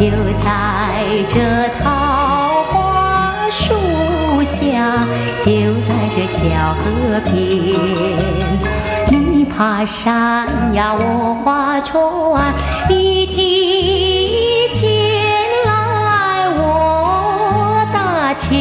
就在这桃花树下，就在这小河边。你爬山呀，我划船，一提剑来我打球。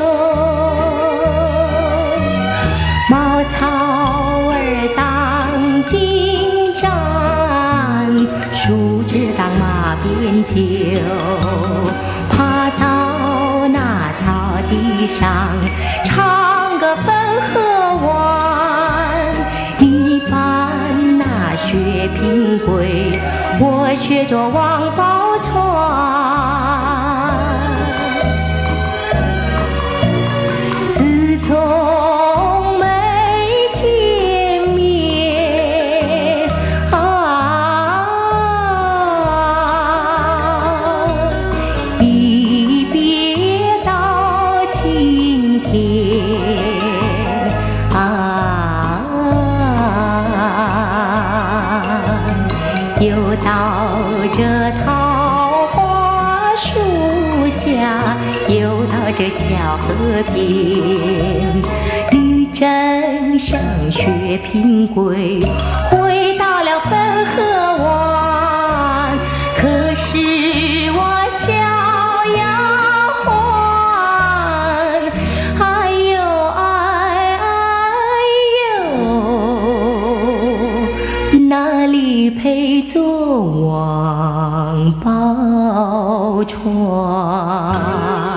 茅草儿当金盏，树枝当马鞭酒。爬到那草地上，唱个汾河湾。你扮那薛平贵，我学着王宝钏。自从没见面一别到今天又到这桃花树下，又到这小河边。你真像薛平贵，回到了汾河湾。可是我小丫鬟，哎呦哎呦，哪里配做王宝钏？